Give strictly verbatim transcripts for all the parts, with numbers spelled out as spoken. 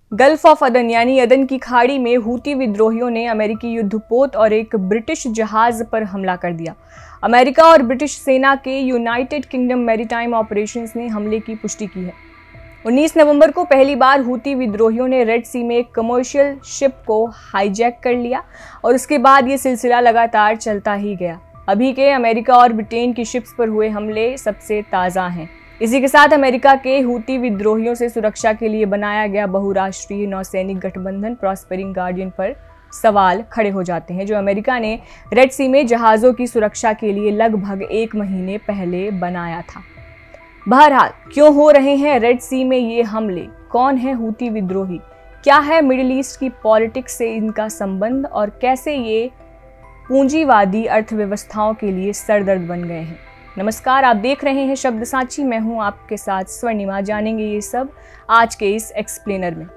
Gulf of अदन यानी अदन की खाड़ी में हूती विद्रोहियों ने अमेरिकी युद्धपोत और एक ब्रिटिश जहाज पर हमला कर दिया। अमेरिका और ब्रिटिश सेना के यूनाइटेड किंगडम मैरीटाइम ऑपरेशंस ने हमले की पुष्टि की है। उन्नीस नवंबर को पहली बार हूती विद्रोहियों ने रेड सी में एक कमर्शियल शिप को हाईजैक कर लिया और उसके बाद ये सिलसिला लगातार चलता ही गया। अभी के अमेरिका और ब्रिटेन की शिप्स पर हुए हमले सबसे ताज़ा हैं। इसी के साथ अमेरिका के हूती विद्रोहियों से सुरक्षा के लिए बनाया गया बहुराष्ट्रीय नौसैनिक गठबंधन प्रॉस्पेरिंग गार्डियन पर सवाल खड़े हो जाते हैं, जो अमेरिका ने रेड सी में जहाज़ों की सुरक्षा के लिए लगभग एक महीने पहले बनाया था। बहरहाल, क्यों हो रहे हैं रेड सी में ये हमले? कौन है हूती विद्रोही? क्या है मिडिल ईस्ट की पॉलिटिक्स से इनका संबंध और कैसे ये पूंजीवादी अर्थव्यवस्थाओं के लिए सरदर्द बन गए हैं? नमस्कार, आप देख रहे हैं शब्द साची। मैं हूं आपके साथ स्वर्णिमा। जानेंगे ये सब आज के इस एक्सप्लेनर में।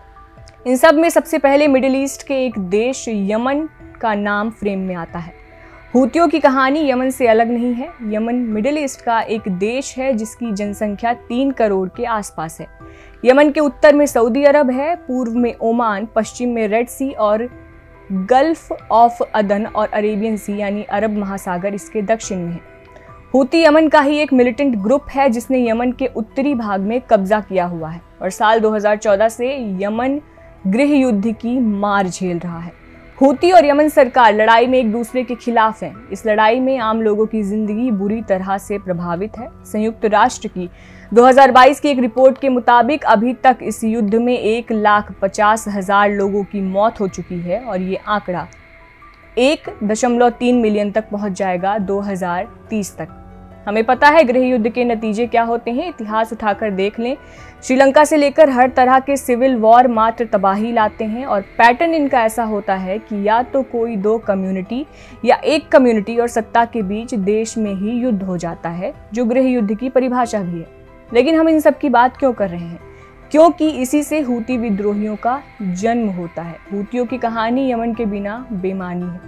इन सब में सबसे पहले मिडिल ईस्ट के एक देश यमन का नाम फ्रेम में आता है। हूतियों की कहानी यमन से अलग नहीं है। यमन मिडिल ईस्ट का एक देश है जिसकी जनसंख्या तीन करोड़ के आसपास है। यमन के उत्तर में सऊदी अरब है, पूर्व में ओमान, पश्चिम में रेड सी और गल्फ ऑफ अदन और अरेबियन सी यानी अरब महासागर इसके दक्षिण में है। हूती यमन का ही एक मिलिटेंट ग्रुप है जिसने यमन के उत्तरी भाग में कब्जा किया हुआ है और साल दो हज़ार चौदह से यमन गृह युद्ध की मार झेल रहा है। हूती और यमन सरकार लड़ाई में एक दूसरे के खिलाफ हैं। इस लड़ाई में आम लोगों की जिंदगी बुरी तरह से प्रभावित है। संयुक्त राष्ट्र की दो हज़ार बाईस की एक रिपोर्ट के मुताबिक अभी तक इस युद्ध में एक लाख पचास हजार लोगों की मौत हो चुकी है और ये आंकड़ा एक दशमलव तीन मिलियन तक पहुंच जाएगा दो हज़ार तीस तक। हमें पता है गृह युद्ध के नतीजे क्या होते हैं। इतिहास उठाकर देख लें, श्रीलंका से लेकर हर तरह के सिविल वॉर मात्र तबाही लाते हैं और पैटर्न इनका ऐसा होता है कि या तो कोई दो कम्युनिटी या एक कम्युनिटी और सत्ता के बीच देश में ही युद्ध हो जाता है, जो गृह युद्ध की परिभाषा भी है। लेकिन हम इन सब की बात क्यों कर रहे हैं? क्योंकि इसी से हूती विद्रोहियों का जन्म होता है। हूतियों की कहानी यमन के बिना बेमानी है।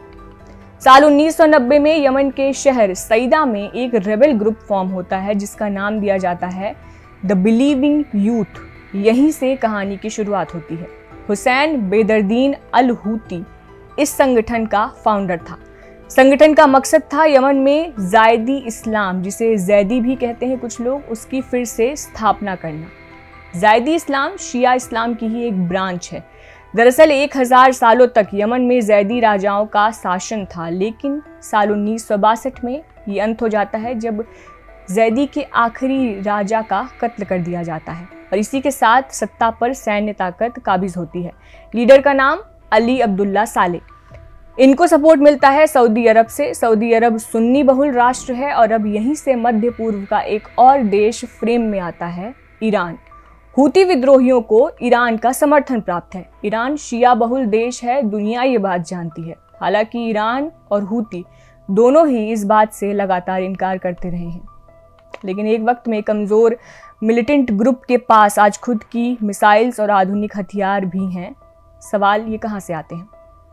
साल उन्नीस सौ नब्बे में यमन के शहर सईदा में एक रेबेल ग्रुप फॉर्म होता है जिसका नाम दिया जाता है द बिलीविंग यूथ। यहीं से कहानी की शुरुआत होती है। हुसैन बेदरदीन अल हूती इस संगठन का फाउंडर था। संगठन का मकसद था यमन में जायदी इस्लाम, जिसे जैदी भी कहते हैं कुछ लोग, उसकी फिर से स्थापना करना। जायदी इस्लाम शिया इस्लाम की ही एक ब्रांच है। दरअसल एक हजार सालों तक यमन में जैदी राजाओं का शासन था, लेकिन साल उन्नीस सौ बासठ में ये अंत हो जाता है जब जैदी के आखिरी राजा का कत्ल कर दिया जाता है और इसी के साथ सत्ता पर सैन्य ताकत काबिज होती है। लीडर का नाम अली अब्दुल्ला साले। इनको सपोर्ट मिलता है सऊदी अरब से। सऊदी अरब सुन्नी बहुल राष्ट्र है और अब यहीं से मध्य पूर्व का एक और देश फ्रेम में आता है, ईरान। हूती विद्रोहियों को ईरान का समर्थन प्राप्त है। ईरान शिया बहुल देश है, दुनिया ये बात जानती है। हालांकि ईरान और हूती दोनों ही इस बात से लगातार इनकार करते रहे हैं, लेकिन एक वक्त में कमज़ोर मिलिटेंट ग्रुप के पास आज खुद की मिसाइल्स और आधुनिक हथियार भी हैं। सवाल ये कहाँ से आते हैं?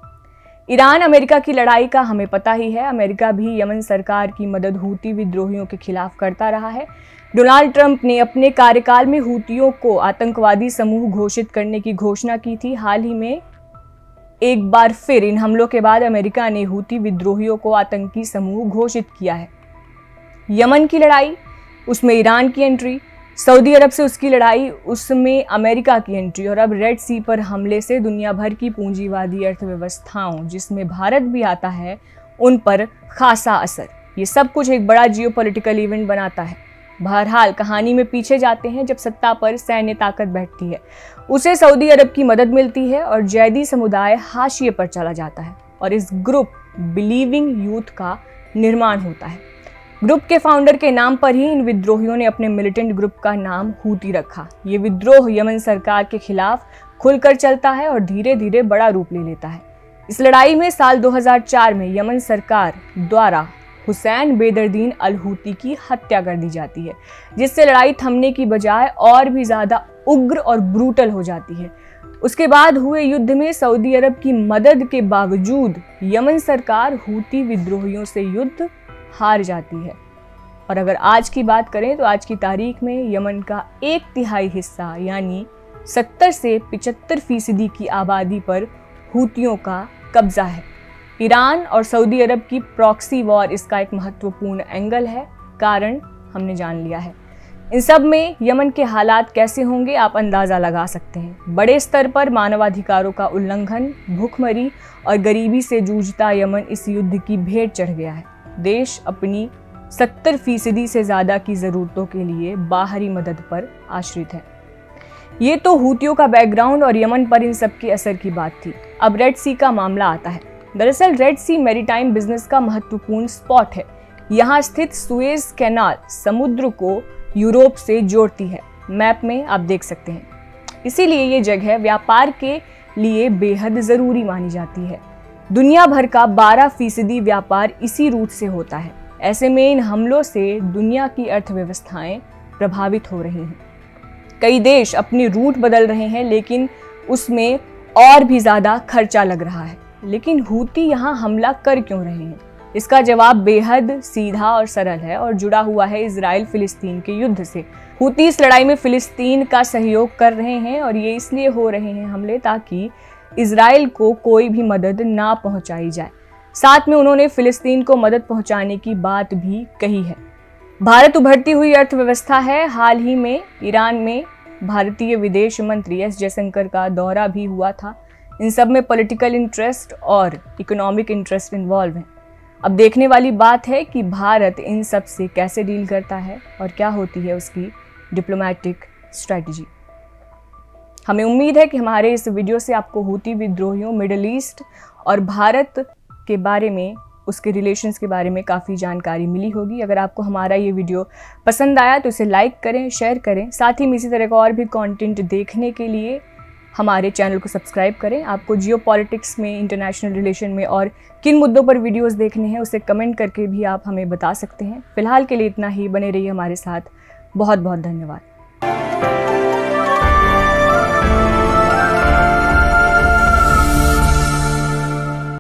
ईरान अमेरिका की लड़ाई का हमें पता ही है। अमेरिका भी यमन सरकार की मदद हूती विद्रोहियों के खिलाफ करता रहा है। डोनाल्ड ट्रंप ने अपने कार्यकाल में हूतियों को आतंकवादी समूह घोषित करने की घोषणा की थी। हाल ही में एक बार फिर इन हमलों के बाद अमेरिका ने हूती विद्रोहियों को आतंकी समूह घोषित किया है। यमन की लड़ाई, उसमें ईरान की एंट्री, सऊदी अरब से उसकी लड़ाई, उसमें अमेरिका की एंट्री और अब रेड सी पर हमले से दुनिया भर की पूंजीवादी अर्थव्यवस्थाओं, जिसमें भारत भी आता है, उन पर खासा असर। ये सब कुछ एक बड़ा जियोपॉलिटिकल इवेंट बनाता है। बहरहाल, कहानी में पीछे जाते हैं। जब सत्ता पर सैन्य ताकत बैठती है, उसे सऊदी अरब की मदद मिलती है और जैदी समुदाय हाशिए पर चला जाता है और इस ग्रुप बिलीविंग यूथ का निर्माण होता है। ग्रुप के फाउंडर के नाम पर ही इन विद्रोहियों ने अपने मिलिटेंट ग्रुप का नाम हूती रखा। ये विद्रोह यमन सरकार के खिलाफ खुलकर चलता है और धीरे धीरे बड़ा रूप ले लेता है। इस लड़ाई में साल दो हज़ार चार में यमन सरकार द्वारा हुसैन बेदरदीन अल हूती की हत्या कर दी जाती है, जिससे लड़ाई थमने की बजाय और भी ज्यादा उग्र और ब्रूटल हो जाती है। उसके बाद हुए युद्ध में सऊदी अरब की मदद के बावजूद यमन सरकार हूती विद्रोहियों से युद्ध हार जाती है। और अगर आज की बात करें तो आज की तारीख में यमन का एक तिहाई हिस्सा यानी सत्तर से पचहत्तर फीसदी की आबादी पर हूतियों का कब्जा है। ईरान और सऊदी अरब की प्रॉक्सी वॉर इसका एक महत्वपूर्ण एंगल है। कारण हमने जान लिया है। इन सब में यमन के हालात कैसे होंगे आप अंदाज़ा लगा सकते हैं। बड़े स्तर पर मानवाधिकारों का उल्लंघन, भूखमरी और गरीबी से जूझता यमन इस युद्ध की भेंट चढ़ गया है। देश अपनी सत्तर फीसदी से ज़्यादा की ज़रूरतों के लिए बाहरी मदद पर आश्रित है। ये तो हूतियों का बैकग्राउंड और यमन पर इन सब के असर की बात थी। अब रेड सी का मामला आता है। दरअसल रेड सी मैरीटाइम बिजनेस का महत्वपूर्ण स्पॉट है। यहाँ स्थित सुएज कैनाल समुद्र को यूरोप से जोड़ती है। मैप में आप देख सकते हैं। इसीलिए ये जगह व्यापार के लिए बेहद ज़रूरी मानी जाती है। दुनिया भर का बारह फीसदी व्यापार इसी रूट से होता है। ऐसे में इन हमलों से दुनिया की अर्थव्यवस्थाएं प्रभावित हो रही हैं। कई देश अपनी रूट बदल रहे हैं, लेकिन उसमें और भी ज़्यादा खर्चा लग रहा है। लेकिन हूती यहाँ हमला कर क्यों रहे हैं? इसका जवाब बेहद सीधा और सरल है और जुड़ा हुआ है इजराइल फिलिस्तीन के युद्ध से। हूती इस लड़ाई में फिलिस्तीन का सहयोग कर रहे हैं और ये इसलिए हो रहे हैं हमले ताकि इजराइल को कोई भी मदद ना पहुंचाई जाए। साथ में उन्होंने फिलिस्तीन को मदद पहुंचाने की बात भी कही है। भारत उभरती हुई अर्थव्यवस्था है। हाल ही में ईरान में भारतीय विदेश मंत्री एस जयशंकर का दौरा भी हुआ था। इन सब में पॉलिटिकल इंटरेस्ट और इकोनॉमिक इंटरेस्ट इन्वॉल्व है। अब देखने वाली बात है कि भारत इन सब से कैसे डील करता है और क्या होती है उसकी डिप्लोमेटिक स्ट्रैटेजी। हमें उम्मीद है कि हमारे इस वीडियो से आपको हूती विद्रोहियों, मिडिल ईस्ट और भारत के बारे में, उसके रिलेशंस के बारे में काफ़ी जानकारी मिली होगी। अगर आपको हमारा ये वीडियो पसंद आया तो इसे लाइक करें, शेयर करें। साथ ही इसी तरह का और भी कंटेंट देखने के लिए हमारे चैनल को सब्सक्राइब करें। आपको जियो पॉलिटिक्स में, इंटरनेशनल रिलेशन में और किन मुद्दों पर वीडियोस देखने हैं उसे कमेंट करके भी आप हमें बता सकते हैं। फिलहाल के लिए इतना ही। बने रहिए हमारे साथ। बहुत बहुत धन्यवाद।